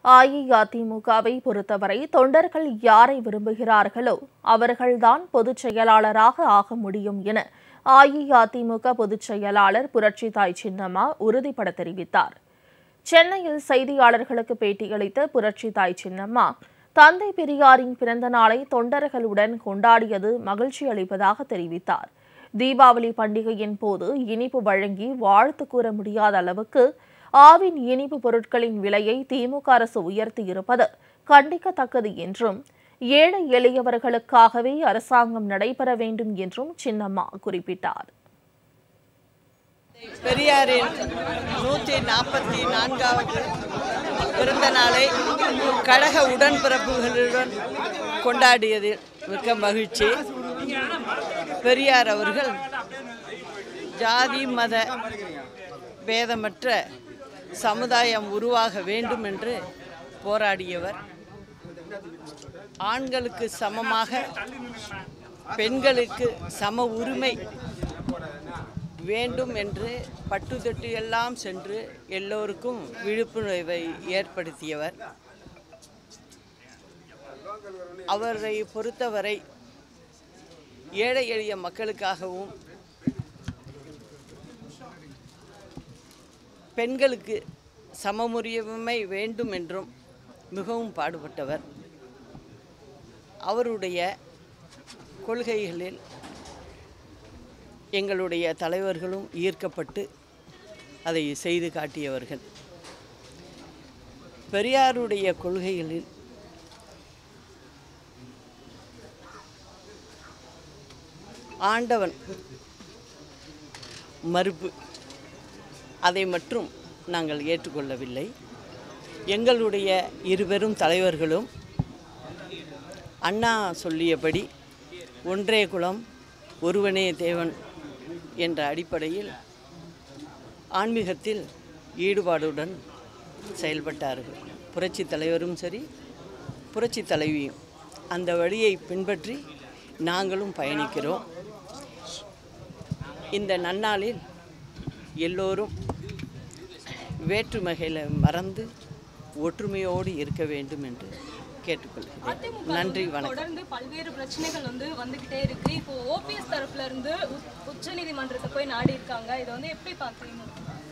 அஇஅதிமுகவை பொறுத்தவரை தொண்டர்கள் யாரை விரும்புகிறார்களோ அவர்கள்தான் பொதுச் செயலாளராக ஆக முடியும் என அஇஅதிமுக பொதுச் செயலாளர் புரட்சித்தாய் சின்னம்மா உறுதிபட தெரிவித்தார். சென்னையில் செய்தியாளர்களுக்கு பேட்டியளித்த புரட்சித்தாய் சின்னம்மா, தந்தை பெரியாரின் பிறந்த நாளை தொண்டர்களுடன் கொண்டாடியது மகிழ்ச்சி அளிப்பதாக தெரிவித்தார். தீபாவளி பண்டிகையின் போது இனிப்பு வழங்கி வாழ்த்து கூற முடியாத அளவுக்கு ஆவின் இனிப்பு பொருட்களின் விலையை திமுக அரசு உயர்த்தியிருப்பது கண்டிக்கத்தக்கது என்றும், ஏழை எளியவர்களுக்காகவே அரசாங்கம் நடைபெற வேண்டும் என்றும் சின்னம்மா குறிப்பிட்டார். பெரியாரின் 144வது பிறந்த நாளை கழக உடன்பிறப்புகளுடன் கொண்டாடியதில் மிக்க மகிழ்ச்சி. பெரியார் அவர்கள் ஜாதி மத பேதமற்ற சமுதாயம் உருவாக வேண்டும் என்று போராடியவர். ஆண்களுக்கு சமமாக பெண்களுக்கு சம உரிமை வேண்டும் என்று பட்டுத்தொட்டி எல்லாம் சென்று எல்லோருக்கும் விழிப்புணர்வை ஏற்படுத்தியவர். அவரை பொறுத்தவரை ஏழை எளிய மக்களுக்காகவும் பெண்களுக்கு சமமுரிமை வேண்டும் என்றும் மிகவும் பாடுபட்டவர். அவருடைய கொள்கைகளில் எங்களுடைய தலைவர்களும் ஈர்க்கப்பட்டு அதை செய்து காட்டியவர்கள். பெரியாருடைய கொள்கைகளில் ஆண்டவன் மறுப்பு அதை மட்டும் நாங்கள் ஏற்றுக்கொள்ளவில்லை. எங்களுடைய இருவரும் தலைவர்களும் அண்ணா சொல்லியபடி ஒன்றே குலம் ஒருவனே தேவன் என்ற அடிப்படையில் ஆன்மீகத்தில் ஈடுபாடுடன் செயல்பட்டார்கள். புரட்சி தலைவரும் சரி, புரட்சி தலைவியும் அந்த வழியை பின்பற்றி நாங்களும் பயணிக்கிறோம். இந்த நன்னாளில் எல்லோரும் வேற்றுமைகளை மறந்து ஒற்றுமையோடு இருக்க வேண்டும் என்று கேட்டுக்கொள்கிறேன். நன்றி, வணக்கம். தொடர்ந்து பல்வேறு பிரச்சனைகள் வந்துகிட்டே இருக்கு. இப்போ ஓபிஎஸ் தரப்புல இருந்து உச்சநீதிமன்றத்தை போய் நாடி இருக்காங்க. இதை எப்படி பார்க்குறீங்க?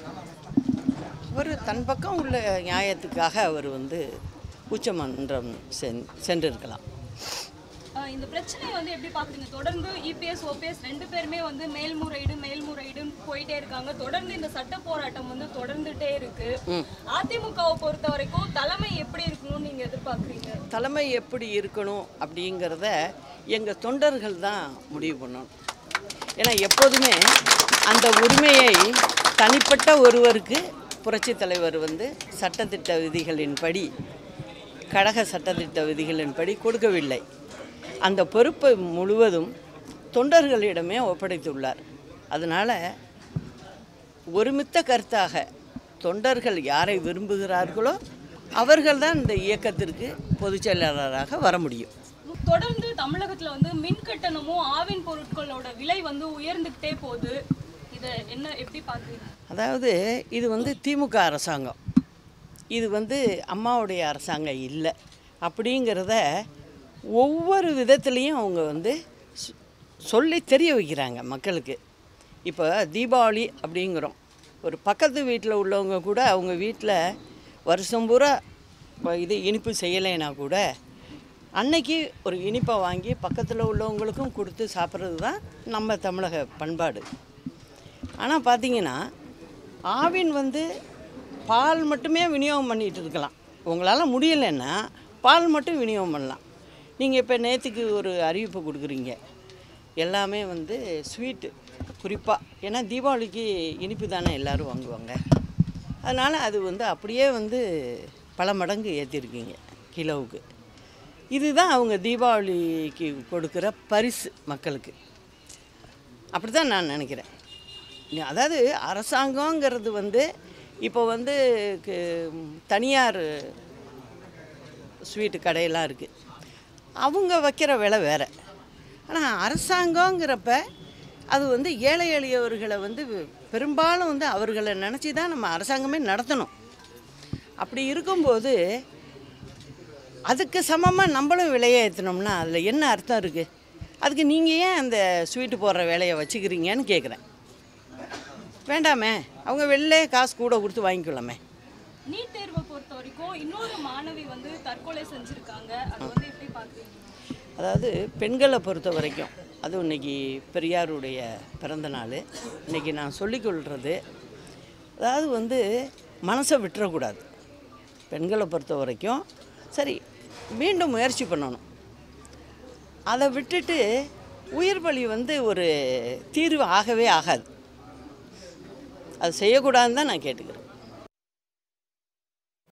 அவர் தன் பக்கம் உள்ள நியாயத்துக்காக அவர் உச்சமன்றம் சென்றிருக்கலாம். இந்த பிரச்சனை எப்படி பார்க்குறீங்க? தொடர்ந்து இபிஎஸ் ஓபிஎஸ் ரெண்டு பேருமே மேல்முறையீடுன்னு போயிட்டே இருக்காங்க. தொடர்ந்து இந்த சட்ட போராட்டம் தொடர்ந்துட்டே இருக்கு. அதிமுகவை பொறுத்த வரைக்கும் தலைமை எப்படி இருக்கணும்னு நீங்க எதிர்பார்க்குறீங்க? தலைமை எப்படி இருக்கணும் அப்படிங்கிறத எங்கள் தொண்டர்கள் தான் முடிவு பண்ணணும். ஏன்னா எப்போதுமே அந்த உரிமையை தனிப்பட்ட ஒருவருக்கு புரட்சி தலைவர் சட்டத்திட்ட விதிகளின்படி, கழக சட்டத்திட்ட விதிகளின்படி கொடுக்கவில்லை. அந்த பொறுப்பை முழுவதும் தொண்டர்களிடமே ஒப்படைத்துள்ளார். அதனால் ஒருமித்த கருத்தாக தொண்டர்கள் யாரை விரும்புகிறார்களோ அவர்கள்தான் இந்த இயக்கத்திற்கு பொதுச் செயலாளராக வர முடியும். தொடர்ந்து தமிழகத்தில் மின் கட்டணமும் ஆவின் பொருட்களோட விலை உயர்ந்துக்கிட்டே போகுது. இதை எப்படி பார்க்குறீங்க? அதாவது இது திமுக அரசாங்கம், இது அம்மாவுடைய அரசாங்கம் இல்லை அப்படிங்கிறத ஒவ்வொரு விதத்துலேயும் அவங்க சொல்லி தெரிய வைக்கிறாங்க மக்களுக்கு. இப்போ தீபாவளி அப்படிங்கிறோம், ஒரு பக்கத்து வீட்டில் உள்ளவங்க கூட அவங்க வீட்டில் வருஷம் பூரா இனிப்பு செய்யலைன்னா கூட அன்னைக்கு ஒரு இனிப்பை வாங்கி பக்கத்தில் உள்ளவங்களுக்கும் கொடுத்து சாப்பிட்றது தான் நம்ம தமிழக பண்பாடு. ஆனால் பார்த்திங்கன்னா ஆவின் பால் மட்டுமே விநியோகம் பண்ணிகிட்டு இருக்கலாம். உங்களால் முடியலைன்னா பால் மட்டும் விநியோகம் பண்ணலாம். நீங்கள் இப்போ நேற்றுக்கு ஒரு அறிவிப்பு கொடுக்குறீங்க, எல்லாமே ஸ்வீட்டு குறிப்பாக, ஏன்னா தீபாவளிக்கு இனிப்பு தானே எல்லோரும் வாங்குவாங்க. அதனால் அது அப்படியே பல மடங்கு ஏற்றிருக்கீங்க கிலோவுக்கு. இதுதான் அவங்க தீபாவளிக்கு கொடுக்குற பரிசு மக்களுக்கு. அப்படி தான் நான் நினைக்கிறேன். அதாவது அரசாங்கங்கிறது இப்போ தனியார் ஸ்வீட்டு கடையெல்லாம் இருக்குது, அவங்க வைக்கிற விலை வேறு. ஆனால் அரசாங்கங்கிறப்ப அது ஏழை எளியவர்களை பெரும்பாலும் அவர்களை நினச்சி தான் நம்ம அரசாங்கமே நடத்தணும். அப்படி இருக்கும்போது அதுக்கு சமமாக நம்மளும் விலையை ஏற்றினோம்னா அதில் என்ன அர்த்தம் இருக்குது? அதுக்கு நீங்கள் ஏன் அந்த ஸ்வீட்டு போடுற வேலையை வச்சுக்கிறீங்கன்னு கேட்குறேன். வேண்டாமே, அவங்க வெளிலே காசு கூட கொடுத்து வாங்கிக்கலாமே. நீட் தேர்வை பொறுத்த வரைக்கும் இன்னொரு மாணவி வந்து தற்கொலை செஞ்சுருக்காங்க, அது வந்து எப்படி பார்க்குறீங்க? அதாவது பெண்களை பொறுத்த வரைக்கும், அதுவும் இன்றைக்கி பெரியாருடைய பிறந்த நாள், இன்றைக்கி நான் சொல்லிக்கொள்கிறது, அதாவது வந்து மனசை விட்டுறக்கூடாது. பெண்களை பொறுத்த வரைக்கும் சரி, மீண்டும் முயற்சி பண்ணணும். அதை விட்டுட்டு உயிர் பலி வந்து ஒரு தீர்வு ஆகவே ஆகாது. அது செய்யக்கூடாதுன்னு தான் நான் கேட்டுக்கிறேன்.